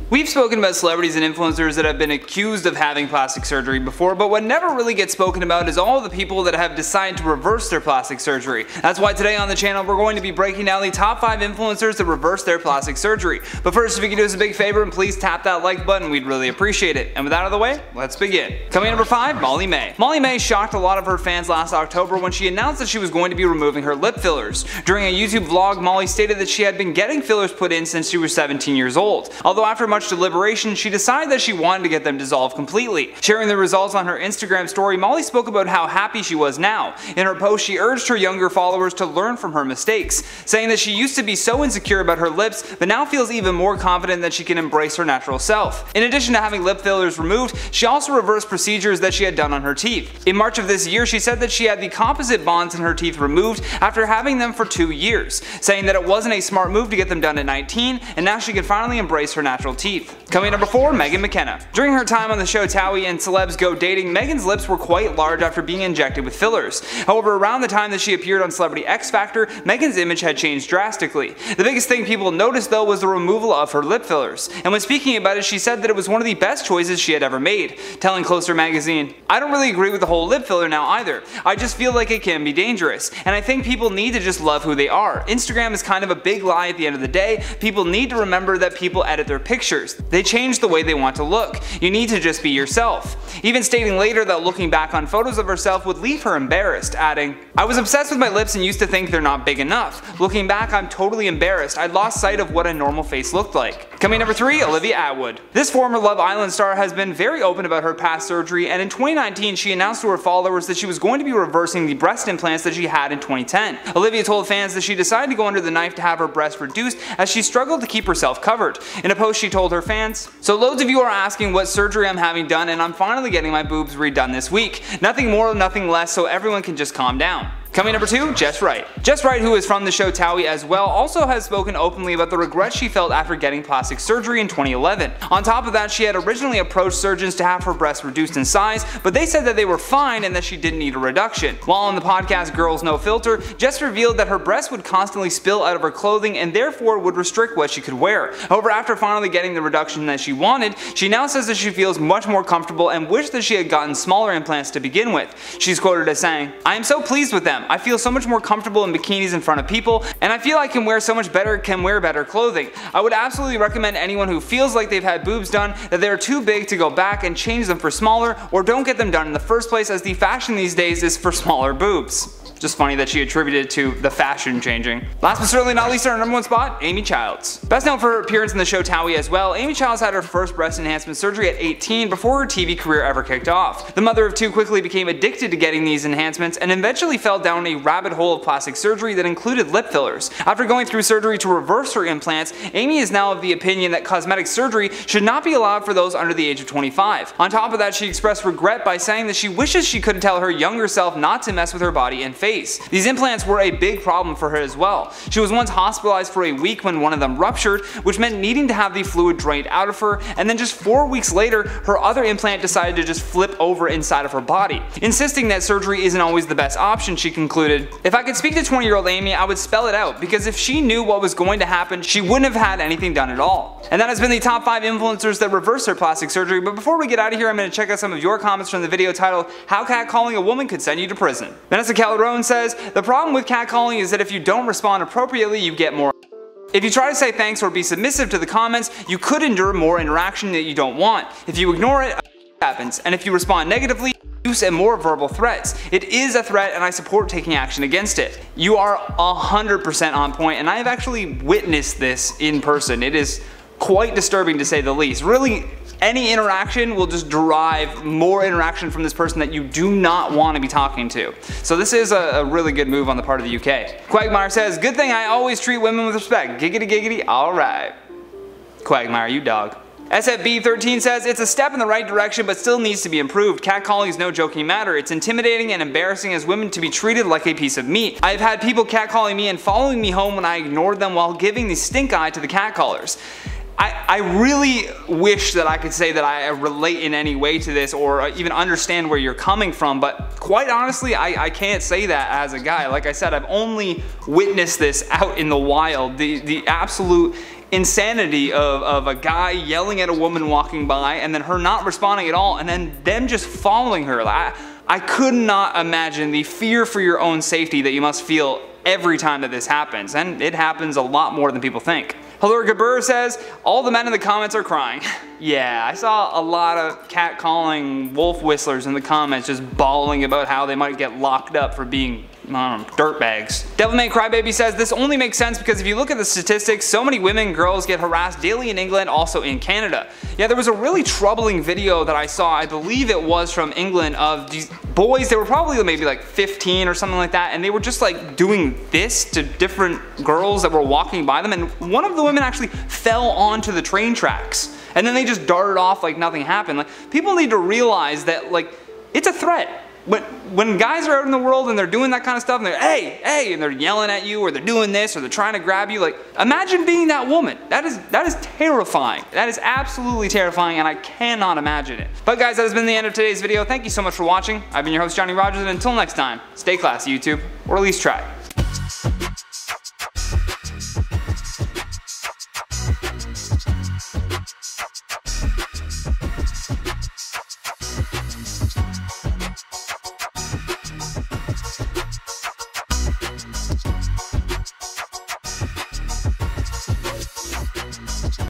We've spoken about celebrities and influencers that have been accused of having plastic surgery before, but what never really gets spoken about is all of the people that have decided to reverse their plastic surgery. That's why today on the channel we're going to be breaking down the top 5 influencers that reverse their plastic surgery. But first, if you could do us a big favor and please tap that like button, we'd really appreciate it. And with that out of the way, let's begin. Coming in number 5, Molly May. Molly May shocked a lot of her fans last October when she announced that she was going to be removing her lip fillers. During a YouTube vlog, Molly stated that she had been getting fillers put in since she was 17 years old. Although after much deliberation, she decided that she wanted to get them dissolved completely. Sharing the results on her Instagram story, Molly spoke about how happy she was now. In her post, she urged her younger followers to learn from her mistakes, saying that she used to be so insecure about her lips, but now feels even more confident that she can embrace her natural self. In addition to having lip fillers removed, she also reversed procedures that she had done on her teeth. In March of this year, she said that she had the composite bonds in her teeth removed after having them for 2 years, saying that it wasn't a smart move to get them done at 19, and now she can finally embrace her natural teeth. Coming number 4, Megan McKenna. During her time on the show Towie and Celebs Go Dating, Megan's lips were quite large after being injected with fillers. However, around the time that she appeared on Celebrity X Factor, Megan's image had changed drastically. The biggest thing people noticed though was the removal of her lip fillers, and when speaking about it, she said that it was one of the best choices she had ever made, telling Closer magazine, "I don't really agree with the whole lip filler now either. I just feel like it can be dangerous, and I think people need to just love who they are. Instagram is kind of a big lie at the end of the day. People need to remember that people edit their pictures. They change the way they want to look. You need to just be yourself." Even stating later that looking back on photos of herself would leave her embarrassed, adding, "I was obsessed with my lips and used to think they're not big enough. Looking back, I'm totally embarrassed. I lost sight of what a normal face looked like." Coming number 3, Olivia Atwood. This former Love Island star has been very open about her past surgery, and in 2019 she announced to her followers that she was going to be reversing the breast implants that she had in 2010. Olivia told fans that she decided to go under the knife to have her breast reduced as she struggled to keep herself covered. In a post she told her fans, "So loads of you are asking what surgery I'm having done, and I'm finally getting my boobs redone this week. Nothing more, nothing less, so everyone can just calm down." Coming number 2, Jess Wright. Jess Wright, who is from the show Towie as well, also has spoken openly about the regret she felt after getting plastic surgery in 2011. On top of that, she had originally approached surgeons to have her breasts reduced in size, but they said that they were fine and that she didn't need a reduction. While on the podcast Girls No Filter, Jess revealed that her breasts would constantly spill out of her clothing and therefore would restrict what she could wear. However, after finally getting the reduction that she wanted, she now says that she feels much more comfortable and wished that she had gotten smaller implants to begin with. She's quoted as saying, "I am so pleased with them. I feel so much more comfortable in bikinis in front of people, and I feel I can wear better clothing. I would absolutely recommend anyone who feels like they've had boobs done that they're too big to go back and change them for smaller, or don't get them done in the first place, as the fashion these days is for smaller boobs." Just funny that she attributed it to the fashion changing. Last but certainly not least, our number 1 spot, Amy Childs. Best known for her appearance in the show Towie as well, Amy Childs had her first breast enhancement surgery at 18 before her TV career ever kicked off. The mother of 2 quickly became addicted to getting these enhancements and eventually fell down a rabbit hole of plastic surgery that included lip fillers. After going through surgery to reverse her implants, Amy is now of the opinion that cosmetic surgery should not be allowed for those under the age of 25. On top of that, she expressed regret by saying that she wishes she could tell her younger self not to mess with her body and face. These implants were a big problem for her as well. She was once hospitalized for a week when one of them ruptured, which meant needing to have the fluid drained out of her, and then just 4 weeks later, her other implant decided to just flip over inside of her body. Insisting that surgery isn't always the best option, she concluded, "If I could speak to 20-year-old Amy, I would spell it out, because if she knew what was going to happen, she wouldn't have had anything done at all." And that has been the top 5 influencers that reverse their plastic surgery, but before we get out of here, I'm going to check out some of your comments from the video titled, "How Catcalling a Woman Could Send You to Prison." Vanessa Calderon says, "The problem with catcalling is that if you don't respond appropriately, you get more. If you try to say thanks or be submissive to the comments, you could endure more interaction that you don't want. If you ignore it, happens, and if you respond negatively, use and more verbal threats. It is a threat and I support taking action against it." You are 100% on point, and I have actually witnessed this in person. It is quite disturbing to say the least. Really, any interaction will just derive more interaction from this person that you do not want to be talking to. So this is a really good move on the part of the UK. Quagmire says, "Good thing I always treat women with respect. Giggity giggity, alright." Quagmire, you dog. SFB13 says, "It's a step in the right direction but still needs to be improved. Catcalling is no joking matter. It's intimidating and embarrassing as women to be treated like a piece of meat. I've had people catcalling me and following me home when I ignored them while giving the stink eye to the catcallers." I really wish that I could say that I relate in any way to this or even understand where you're coming from, but quite honestly, I can't say that as a guy. Like I said, I've only witnessed this out in the wild. The absolute insanity of a guy yelling at a woman walking by and then her not responding at all and then them just following her. I could not imagine the fear for your own safety that you must feel every time that this happens, and it happens a lot more than people think. Hilary Gabur says, all the men in the comments are crying. Yeah, I saw a lot of catcalling wolf whistlers in the comments just bawling about how they might get locked up for being dirtbags. Devilman Crybaby says, this only makes sense because if you look at the statistics, so many women and girls get harassed daily in England, also in Canada. Yeah, there was a really troubling video that I saw, I believe it was from England, of these boys, they were probably maybe like 15 or something like that, and they were just like doing this to different girls that were walking by them, and one of the women actually fell onto the train tracks. And then they just darted off like nothing happened. Like, people need to realize that, like, it's a threat. When guys are out in the world and they're doing that kind of stuff and they're, hey, hey, and they're yelling at you or they're doing this or they're trying to grab you, like, imagine being that woman. That is terrifying. That is absolutely terrifying, and I cannot imagine it. But guys, that has been the end of today's video. Thank you so much for watching. I've been your host, Johnny Rogers, and until next time, stay classy, YouTube, or at least try.